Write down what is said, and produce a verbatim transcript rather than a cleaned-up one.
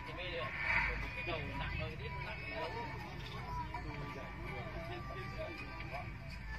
thì mới được. Cái đầu nặng rồi, đít nặng yếu.